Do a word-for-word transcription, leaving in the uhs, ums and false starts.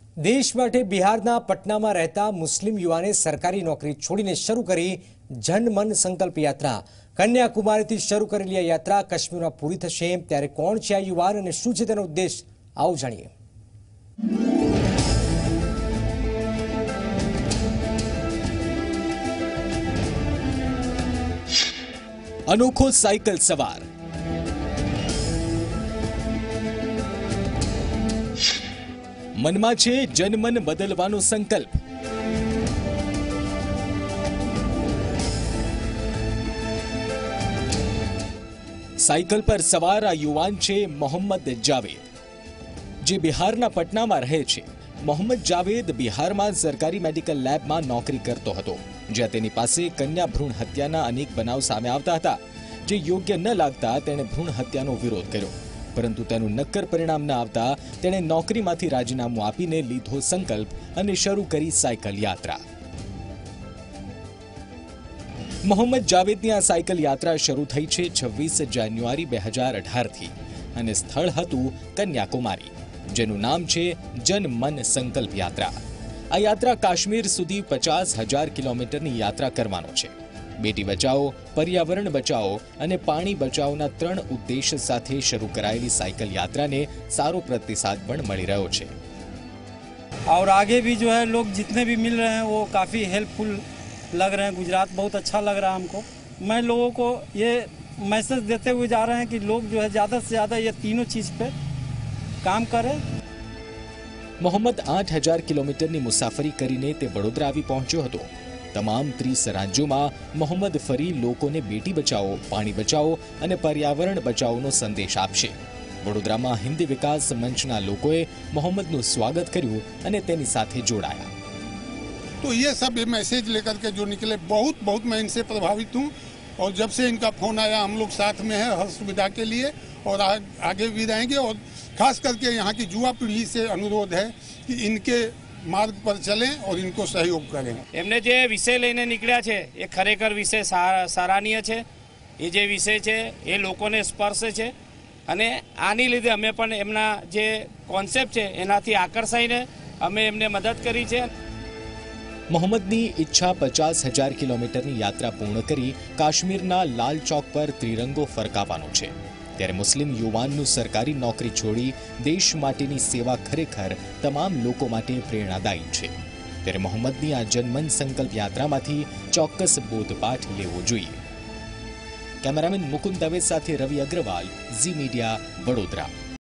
देश માટે બિહારના પટનામાં રહેતા મુસ્લિમ યુવાને સરકારી નોકરી છોડીને શરૂ કરી જન મન સંકલ્પ યાત્રા। કન્યાકુમારીથી શરૂ કરેલી આ યાત્રા કાશ્મીરમાં પૂરી થશે, ત્યારે કોણ છે આ યુવાન અને શું છે તેનો ઉદ્દેશ, આવો જાણીએ। अनोखो साइकिल सवार, मनमा छे जनमन बदलवानो संकल्प। साइकिल पर सवार आ युवान छे मोहम्मद जावेद, जे बिहारना पटनामां रहे छे। मोहम्मद जावेद बिहारमां सरकारी मेडिकल लेबमां नौकरी करतो हतो, ज्यां तेनी पासे कन्या भ्रूण हत्याना अनेक बनाव सामे आवता हता। जे योग्य न लागता तेणे भ्रूण हत्यानो विरोध कर्यो, परंतु तेनुं नक्कर परिणाम न आवता तेणे नौकरीमांथी राजीनामું આપીને લીધो संकल्प અને શરૂ કરી સાયકલ યાત્રા। મોહમ્મદ જાવેદની આ સાયકલ યાત્રા શરૂ થઈ છે છવ્વીસ જાન્યુઆરી બે હજાર અઢાર થી અને સ્થળ હતું કન્યાકુમારી, જેનું નામ છે જન મન સંકલ્પ યાત્રા। આ યાત્રા કાશ્મીર સુધી પચાસ હજાર કિલોમીટરની યાત્રા કરવાનો છે। બેટી બચાવો, पर्यावरण बचाओ અને પાણી બચાવોના ત્રણ ઉદ્દેશ્ય સાથે શરૂ કરાયેલી સાયકલ યાત્રાને સારો प्रतिसाद પણ મળી રહ્યો છે। और आगे भी जो है लोग जितने भी मिल रहे हैं वो काफ़ी हेल्पफुल लग रहे हैं। गुजरात बहुत अच्छा लग रहा है हमको। मैं लोगों को ये मैसेज देते हुए जा रहे हैं कि लोग जो है ज़्यादा से ज़्यादा ये तीनों चीज़ पे काम करें। मोहम्मद आठ हजार किलोमीटरनी मुसाफरी करीने ते वडोदरा आवी पहोंच्यो हतो। तमाम तीस राज्यों मोहम्मद फरी लोकोने बेटी बचाओ, पाणी बचाओ अने पर्यावरण बचाओनो संदेश आपशे। वडोदरामां हिंदी विकास मंचना लोकोए मोहम्मदनुं स्वागत कर्युं अने तेनी साथे जोड़ाया। तो ये सब ये मैसेज लेकर के जो निकले, बहुत बहुत मैं इनसे प्रभावित हूँ। और जब से इनका फोन आया हम लोग साथ में हैं हर सुविधा के लिए, और आ, आगे भी रहेंगे। और खास करके यहाँ की युवा पीढ़ी से अनुरोध है कि इनके मार्ग पर चलें और इनको सहयोग करें। एमने जे विषय लईने निकळ्या छे ए खरेखर विषय सराहनीय छे। ए जे विषय छे ए लोकोने स्पर्शे छे अने आनी लीधे अमे पण एमना जे कॉन्सेप्ट छे एनाथी आकर्षाईने अमे एमने मदद करी छे। मोहम्मदनी इच्छा पचास हजार किलोमीटरनी यात्रा पूर्ण करी काश्मीरना लाल चौक पर त्रिरंगो फरकावવાનો છે। ત્યારે મુસ્લિમ યુવાનનું સરકારી નોકરી છોડી દેશ માટેની સેવા ખરેખર તમામ લોકો માટે પ્રેરણાદાયી છે। ત્યારે મોહમ્મદની આ જનમન સંકલ્પ યાત્રામાંથી ચોક્કસ બોધપાઠ લેવો જોઈએ। કેમેરામેન મુકુંદ દવે સાથે રવિ અગ્રવાલ, ઝી મીડિયા, વડોદરા।